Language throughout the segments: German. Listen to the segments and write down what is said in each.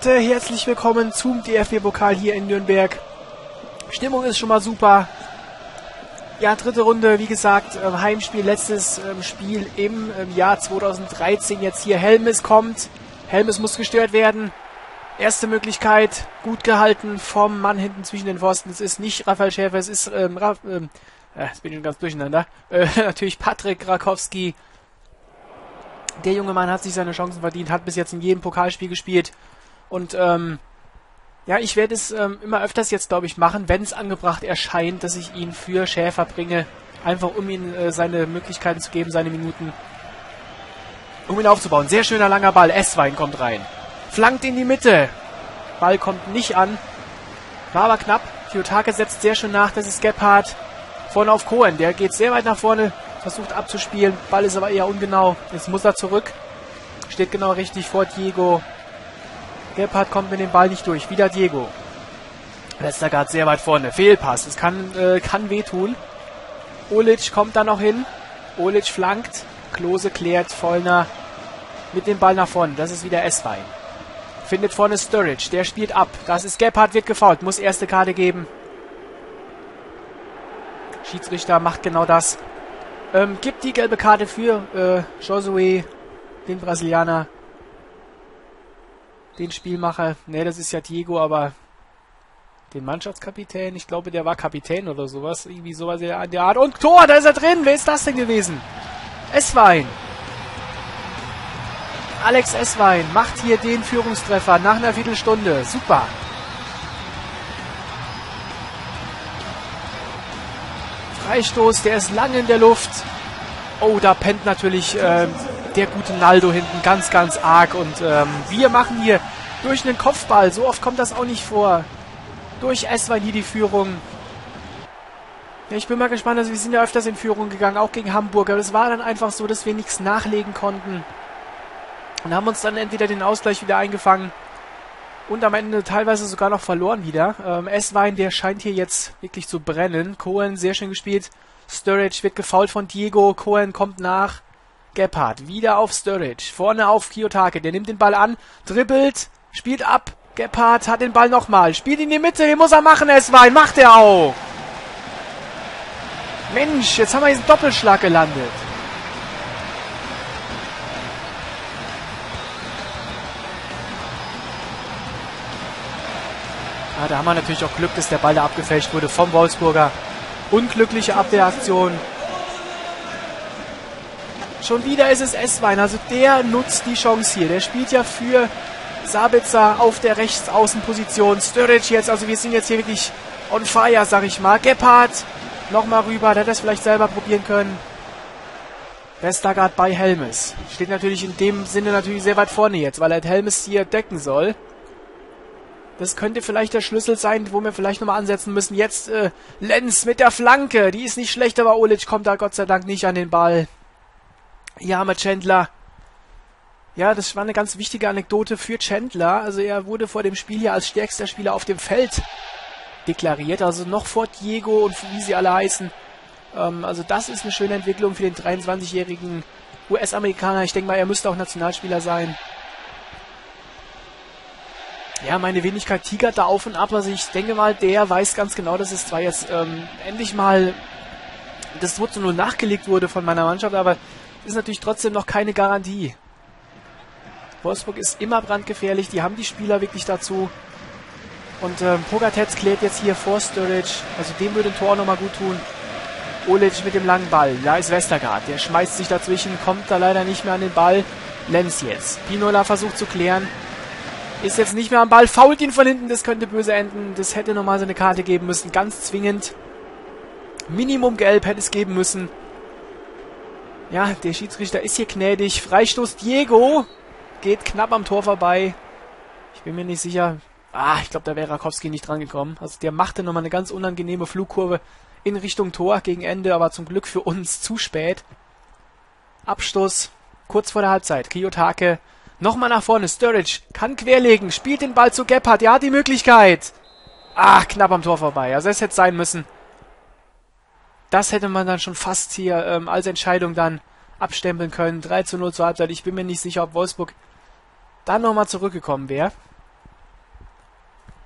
Leute, herzlich willkommen zum DFB-Pokal hier in Nürnberg. Stimmung ist schon mal super. Ja, dritte Runde, wie gesagt, Heimspiel, letztes Spiel im Jahr 2013. Jetzt hier Helmes kommt. Helmes muss gestört werden. Erste Möglichkeit, gut gehalten vom Mann hinten zwischen den Pfosten. Es ist nicht Raphael Schäfer, es ist, jetzt bin ich ganz durcheinander. Natürlich Patrick Rakowski. Der junge Mann hat sich seine Chancen verdient, hat bis jetzt in jedem Pokalspiel gespielt. Und ja, ich werde es immer öfters jetzt, glaube ich, machen, wenn es angebracht erscheint, dass ich ihn für Schäfer bringe. Einfach um ihm seine Möglichkeiten zu geben, seine Minuten, um ihn aufzubauen. Sehr schöner langer Ball, Esswein kommt rein. Flankt in die Mitte. Ball kommt nicht an. War aber knapp. Kiyotake setzt sehr schön nach, das ist Gebhardt. Vorne auf Cohen, der geht sehr weit nach vorne. Versucht abzuspielen, Ball ist aber eher ungenau. Jetzt muss er zurück. Steht genau richtig vor Diego. Gebhardt kommt mit dem Ball nicht durch. Wieder Diego. Westergaard sehr weit vorne. Fehlpass. Das kann wehtun. Olic kommt da noch hin. Olic flankt. Klose klärt. Vollner mit dem Ball nach vorne. Das ist wieder Esswein. Findet vorne Sturridge. Der spielt ab. Das ist Gebhardt, wird gefoult. Muss erste Karte geben. Schiedsrichter macht genau das. Gibt die gelbe Karte für Josué, den Brasilianer, den Spielmacher. Ne, das ist ja Diego, aber den Mannschaftskapitän, ich glaube, der war Kapitän oder sowas. Irgendwie sowas in der Art. Und Tor, da ist er drin. Wer ist das denn gewesen? Esswein. Alex Esswein macht hier den Führungstreffer nach einer Viertelstunde. Super. Freistoß, der ist lang in der Luft. Oh, da pennt natürlich der gute Naldo hinten ganz, ganz arg. Und wir machen hier durch einen Kopfball, so oft kommt das auch nicht vor, durch Esswein hier die Führung. Ja, ich bin mal gespannt, also wir sind ja öfters in Führung gegangen, auch gegen Hamburg. Aber es war dann einfach so, dass wir nichts nachlegen konnten. Und haben uns dann entweder den Ausgleich wieder eingefangen und am Ende teilweise sogar noch verloren wieder. Esswein, der scheint hier jetzt wirklich zu brennen. Cohen, sehr schön gespielt. Sturridge wird gefoult von Diego. Cohen kommt nach. Gebhardt wieder auf Sturridge. Vorne auf Kiyotake. Der nimmt den Ball an, dribbelt, spielt ab. Gebhardt hat den Ball nochmal. Spielt in die Mitte. Den muss er machen, Esswein. Macht er auch. Mensch, jetzt haben wir diesen Doppelschlag gelandet. Ja, da haben wir natürlich auch Glück, dass der Ball da abgefälscht wurde vom Wolfsburger. Unglückliche Abwehraktion. Schon wieder ist es Esswein, also der nutzt die Chance hier. Der spielt ja für Sabitzer auf der Rechtsaußenposition. Sturridge jetzt, also wir sind jetzt hier wirklich on fire, sag ich mal. Gebhardt nochmal rüber, der hat das vielleicht selber probieren können. Westergaard bei Helmes. Steht natürlich in dem Sinne natürlich sehr weit vorne jetzt, weil er Helmes hier decken soll. Das könnte vielleicht der Schlüssel sein, wo wir vielleicht nochmal ansetzen müssen. Jetzt Lenz mit der Flanke. Die ist nicht schlecht, aber Olic kommt da Gott sei Dank nicht an den Ball. Hier haben wir Chandler. Ja, das war eine ganz wichtige Anekdote für Chandler. Also er wurde vor dem Spiel hier als stärkster Spieler auf dem Feld deklariert. Also noch vor Diego und wie sie alle heißen. Also das ist eine schöne Entwicklung für den 23-jährigen US-Amerikaner. Ich denke mal, er müsste auch Nationalspieler sein. Ja, meine Wenigkeit tigert da auf und ab. Also ich denke mal, der weiß ganz genau, dass es zwar jetzt endlich mal das 2:0 nachgelegt wurde von meiner Mannschaft, aber ist natürlich trotzdem noch keine Garantie. Wolfsburg ist immer brandgefährlich, die haben die Spieler wirklich dazu. Und Pogatetz klärt jetzt hier vor Sturridge, also dem würde ein Tor nochmal gut tun. Olic mit dem langen Ball, da ist Westergaard, der schmeißt sich dazwischen, kommt da leider nicht mehr an den Ball. Lenz jetzt, Pinola versucht zu klären. Ist jetzt nicht mehr am Ball, fault ihn von hinten, das könnte böse enden. Das hätte nochmal so eine Karte geben müssen, ganz zwingend. Minimum gelb hätte es geben müssen. Ja, der Schiedsrichter ist hier gnädig. Freistoß Diego. Geht knapp am Tor vorbei. Ich bin mir nicht sicher. Ich glaube, da wäre Rakowski nicht dran gekommen. Also der machte nochmal eine ganz unangenehme Flugkurve in Richtung Tor gegen Ende, aber zum Glück für uns zu spät. Abstoß kurz vor der Halbzeit. Kiyotake nochmal nach vorne. Sturridge kann querlegen, spielt den Ball zu Gebhardt. Er hat die Möglichkeit. Knapp am Tor vorbei. Also es hätte sein müssen. Das hätte man dann schon fast hier als Entscheidung dann abstempeln können. 3:0 zur Halbzeit. Ich bin mir nicht sicher, ob Wolfsburg dann nochmal zurückgekommen wäre.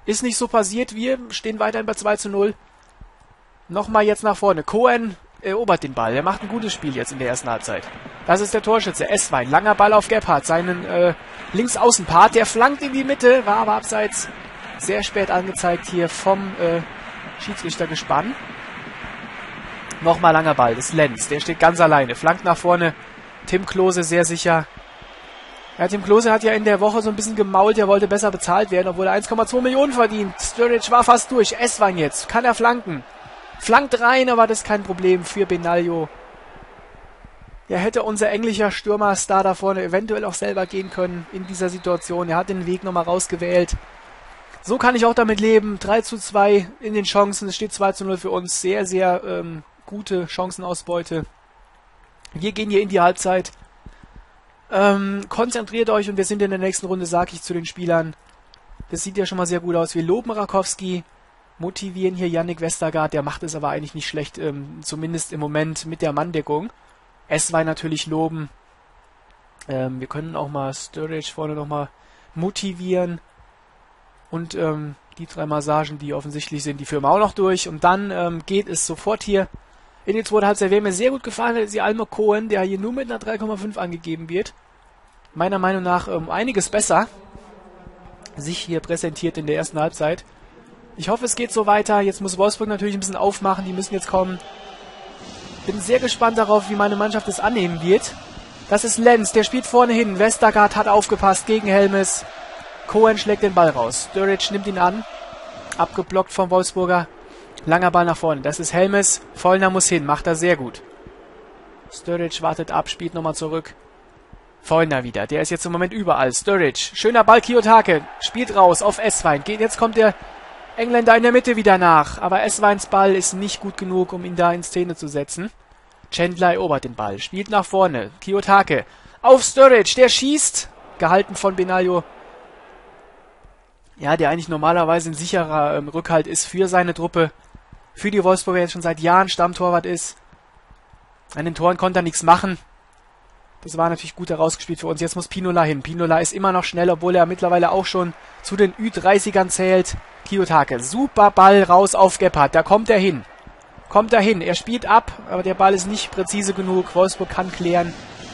Ist nicht so passiert. Wir stehen weiterhin bei 2:0. Nochmal jetzt nach vorne. Cohen erobert den Ball. Er macht ein gutes Spiel jetzt in der ersten Halbzeit. Das ist der Torschütze. Esswein. Langer Ball auf Gebhardt. Seinen Linksaußenpart. Der flankt in die Mitte. War aber abseits. Sehr spät angezeigt hier vom Schiedsrichtergespann. Nochmal langer Ball. Das ist Lenz. Der steht ganz alleine. Flankt nach vorne. Tim Klose sehr sicher. Ja, Tim Klose hat ja in der Woche so ein bisschen gemault. Er wollte besser bezahlt werden, obwohl er 1,2 Millionen verdient. Sturridge war fast durch. Esswein jetzt. Kann er flanken? Flankt rein, aber das ist kein Problem für Benaglio. Ja, hätte unser englischer Stürmerstar da vorne eventuell auch selber gehen können in dieser Situation. Er hat den Weg nochmal rausgewählt. So kann ich auch damit leben. 3:2 in den Chancen. Es steht 2:0 für uns. Sehr, sehr gute Chancenausbeute. Wir gehen hier in die Halbzeit. Konzentriert euch und wir sind in der nächsten Runde, sage ich zu den Spielern. Das sieht ja schon mal sehr gut aus. Wir loben Rakowski, motivieren hier Yannick Westergaard. Der macht es aber eigentlich nicht schlecht, zumindest im Moment mit der Manndeckung. Esswein natürlich loben. Wir können auch mal Sturridge vorne nochmal motivieren. Und die 3 Massagen, die offensichtlich sind, die führen wir auch noch durch. Und dann geht es sofort hier in die zweite Halbzeit. Wer mir sehr gut gefallen hat, ist die Almo Cohen, der hier nur mit einer 3,5 angegeben wird. Meiner Meinung nach einiges besser sich hier präsentiert in der ersten Halbzeit. Ich hoffe, es geht so weiter. Jetzt muss Wolfsburg natürlich ein bisschen aufmachen. Die müssen jetzt kommen. Bin sehr gespannt darauf, wie meine Mannschaft es annehmen wird. Das ist Lenz, der spielt vorne hin. Westergaard hat aufgepasst gegen Helmes. Cohen schlägt den Ball raus. Sturridge nimmt ihn an. Abgeblockt vom Wolfsburger. Langer Ball nach vorne. Das ist Helmes. Vollner muss hin. Macht er sehr gut. Sturridge wartet ab, spielt nochmal zurück. Vollner wieder. Der ist jetzt im Moment überall. Sturridge. Schöner Ball. Kiyotake. Spielt raus auf Esswein. Jetzt kommt der Engländer in der Mitte wieder nach. Aber Essweins Ball ist nicht gut genug, um ihn da in Szene zu setzen. Chandler erobert den Ball. Spielt nach vorne. Kiyotake. Auf Sturridge. Der schießt. Gehalten von Benaglio. Ja, der eigentlich normalerweise ein sicherer Rückhalt ist für seine Truppe. Für die Wolfsburger jetzt schon seit Jahren Stammtorwart ist. An den Toren konnte er nichts machen. Das war natürlich gut herausgespielt für uns. Jetzt muss Pinola hin. Pinola ist immer noch schnell, obwohl er mittlerweile auch schon zu den Ü30ern zählt. Kiyotake. Super Ball raus auf Gebhardt. Da kommt er hin. Er spielt ab, aber der Ball ist nicht präzise genug. Wolfsburg kann klären.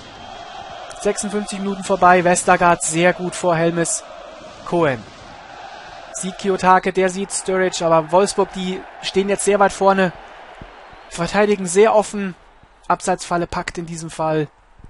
56 Minuten vorbei. Westergaard sehr gut vor Helmes. Cohen. Sieht Kiyotake, der sieht Sturridge, aber Wolfsburg, die stehen jetzt sehr weit vorne. Verteidigen sehr offen. Abseitsfalle packt in diesem Fall.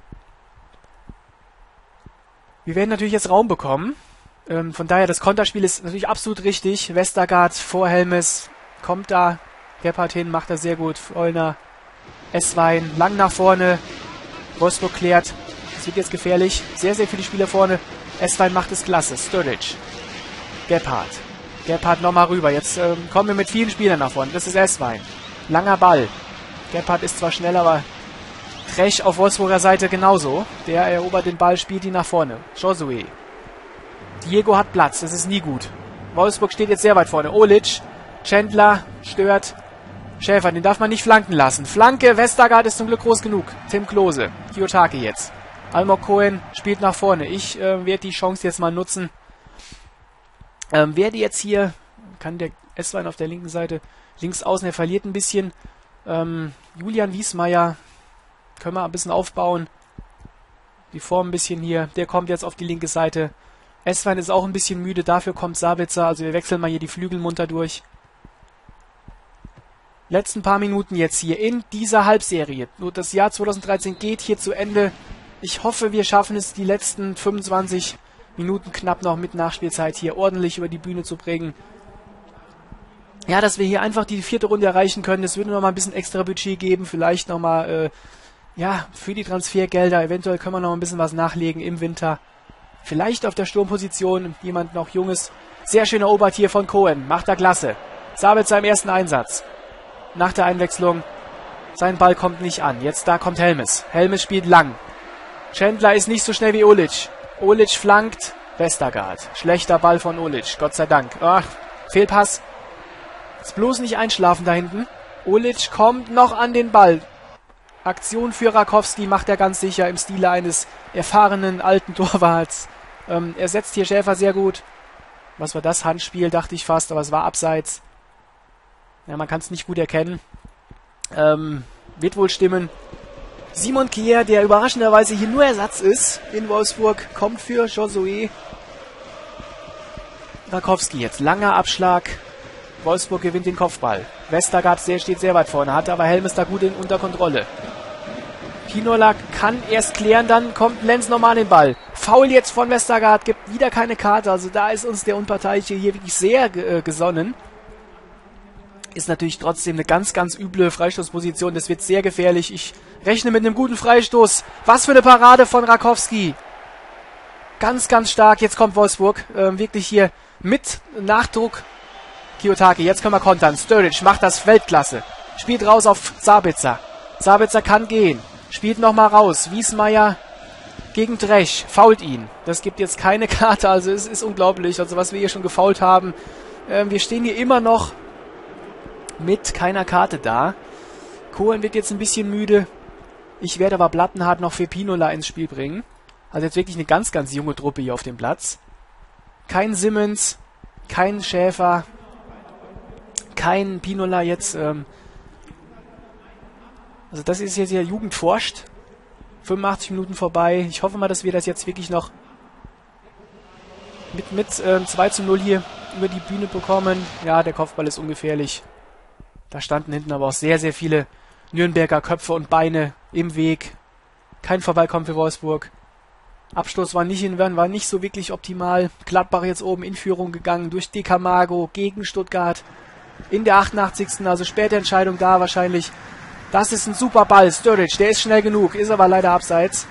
Wir werden natürlich jetzt Raum bekommen. Von daher, das Konterspiel ist natürlich absolut richtig. Westergaard vor Helmes. Kommt da. Gebhardt hin, macht er sehr gut. Vollner. Esswein. Lang nach vorne. Wolfsburg klärt. Es wird jetzt gefährlich. Sehr, sehr viele Spieler vorne. Esswein macht es klasse. Sturridge. Gebhardt nochmal rüber. Jetzt kommen wir mit vielen Spielern nach vorne. Das ist Esswein. Langer Ball. Gebhardt ist zwar schnell, aber Trech auf Wolfsburger Seite genauso. Der erobert den Ball, spielt ihn nach vorne. Josué. Diego hat Platz. Das ist nie gut. Wolfsburg steht jetzt sehr weit vorne. Olic. Chandler stört. Schäfer, den darf man nicht flanken lassen. Flanke. Westergaard ist zum Glück groß genug. Tim Klose. Kiyotake jetzt. Almog Cohen spielt nach vorne. Ich werde die Chance jetzt mal nutzen. Werde jetzt hier, kann der Esswein auf der linken Seite, links außen, er verliert ein bisschen. Julian Wiesmeier, können wir ein bisschen aufbauen. Die Form ein bisschen hier, der kommt jetzt auf die linke Seite. Esswein ist auch ein bisschen müde, dafür kommt Sabitzer, also wir wechseln mal hier die Flügel munter durch. Letzten paar Minuten jetzt hier in dieser Halbserie. Nur das Jahr 2013 geht hier zu Ende. Ich hoffe, wir schaffen es, die letzten 25 Minuten knapp noch mit Nachspielzeit hier ordentlich über die Bühne zu bringen. Ja, dass wir hier einfach die 4. Runde erreichen können. Es würde noch mal ein bisschen extra Budget geben. Vielleicht noch mal, für die Transfergelder. Eventuell können wir noch ein bisschen was nachlegen im Winter. Vielleicht auf der Sturmposition jemand noch Junges. Sehr schöner Erobert hier von Cohen. Macht er klasse. Sabitzer im ersten Einsatz. Nach der Einwechslung. Sein Ball kommt nicht an. Jetzt da kommt Helmes. Helmes spielt lang. Chandler ist nicht so schnell wie Olic. Olic flankt. Westergaard. Schlechter Ball von Olic. Gott sei Dank. Ach, Fehlpass. Jetzt bloß nicht einschlafen da hinten. Olic kommt noch an den Ball. Aktion für Rakowski macht er ganz sicher im Stile eines erfahrenen alten Torwarts. Er setzt hier Schäfer sehr gut. Was war das? Handspiel, dachte ich fast, aber es war abseits. Ja, man kann es nicht gut erkennen. Wird wohl stimmen. Simon Kier, der überraschenderweise hier nur Ersatz ist in Wolfsburg, kommt für Josué Rakowski jetzt. Langer Abschlag. Wolfsburg gewinnt den Kopfball. Westergaard steht sehr weit vorne, hat aber Helmes da gut unter Kontrolle. Pinola kann erst klären, dann kommt Lenz nochmal an den Ball. Foul jetzt von Westergaard, gibt wieder keine Karte. Also da ist uns der Unparteiische hier wirklich sehr gesonnen. Ist natürlich trotzdem eine ganz, ganz üble Freistoßposition. Das wird sehr gefährlich. Ich rechne mit einem guten Freistoß. Was für eine Parade von Rakowski. Ganz, ganz stark. Jetzt kommt Wolfsburg. Wirklich hier mit Nachdruck. Kiyotaki, jetzt können wir kontern. Sturridge macht das Weltklasse. Spielt raus auf Sabitzer. Sabitzer kann gehen. Spielt nochmal raus. Wiesmeier gegen Dresch. Fault ihn. Das gibt jetzt keine Karte. Also es ist unglaublich. Also was wir hier schon gefault haben. Wir stehen hier immer noch mit keiner Karte da. Cohen wird jetzt ein bisschen müde. Ich werde aber Plattenhardt noch für Pinola ins Spiel bringen. Also jetzt wirklich eine ganz, ganz junge Truppe hier auf dem Platz. Kein Simmons, kein Schäfer, kein Pinola jetzt. Also das ist jetzt ja Jugend forscht. 85 Minuten vorbei. Ich hoffe mal, dass wir das jetzt wirklich noch mit 2:0 hier über die Bühne bekommen. Ja, der Kopfball ist ungefährlich. Da standen hinten aber auch sehr, sehr viele Nürnberger Köpfe und Beine im Weg. Kein Vorbeikommen für Wolfsburg. Abstoß war nicht so wirklich optimal. Gladbach jetzt oben in Führung gegangen durch De Camargo gegen Stuttgart. In der 88. Also späte Entscheidung da wahrscheinlich. Das ist ein super Ball. Sturridge, der ist schnell genug. Ist aber leider abseits.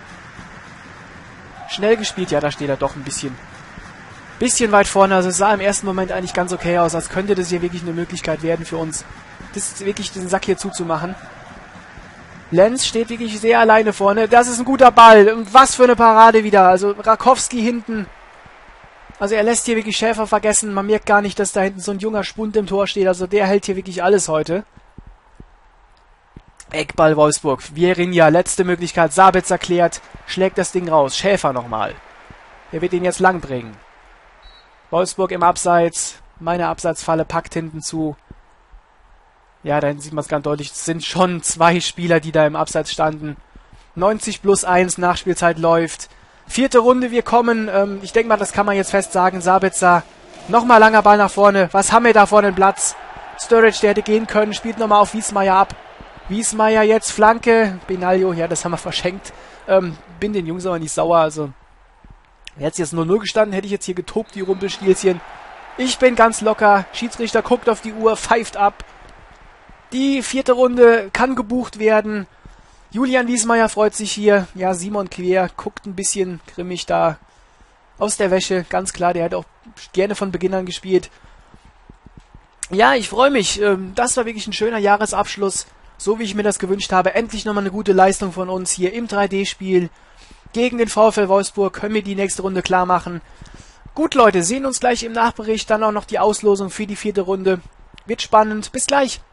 Schnell gespielt. Ja, da steht er doch ein bisschen weit vorne. Also es sah im ersten Moment eigentlich ganz okay aus, als könnte das hier wirklich eine Möglichkeit werden für uns, das wirklich den Sack hier zuzumachen. Lenz steht wirklich sehr alleine vorne. Das ist ein guter Ball. Und was für eine Parade wieder. Also Rakowski hinten. Also er lässt hier wirklich Schäfer vergessen. Man merkt gar nicht, dass da hinten so ein junger Spund im Tor steht. Also der hält hier wirklich alles heute. Eckball Wolfsburg. Vierinha, letzte Möglichkeit. Sabitzer klärt. Schlägt das Ding raus. Schäfer nochmal. Der wird ihn jetzt lang bringen. Wolfsburg im Abseits. Meine Abseitsfalle packt hinten zu. Ja, da hinten sieht man es ganz deutlich. Es sind schon 2 Spieler, die da im Abseits standen. 90+1, Nachspielzeit läuft. 4. Runde, wir kommen. Ich denke mal, das kann man jetzt fest sagen. Sabitzer, nochmal langer Ball nach vorne. Was haben wir da vorne im Platz? Sturridge, der hätte gehen können, spielt nochmal auf Wiesmeier ab. Wiesmeier jetzt, Flanke. Benaglio, ja, das haben wir verschenkt. Bin den Jungs aber nicht sauer, also hätte es jetzt 0:0 gestanden, hätte ich jetzt hier getobt, die Rumpelstilzchen. Ich bin ganz locker. Schiedsrichter guckt auf die Uhr, pfeift ab. Die 4. Runde kann gebucht werden. Julian Wiesmeier freut sich hier. Ja, Simon Quer guckt ein bisschen grimmig da aus der Wäsche. Ganz klar, der hätte auch gerne von Beginn an gespielt. Ja, ich freue mich. Das war wirklich ein schöner Jahresabschluss. So wie ich mir das gewünscht habe. Endlich nochmal eine gute Leistung von uns hier im 3D-Spiel. Gegen den VfL Wolfsburg können wir die nächste Runde klar machen. Gut, Leute, sehen uns gleich im Nachbericht. Dann auch noch die Auslosung für die 4. Runde. Wird spannend. Bis gleich.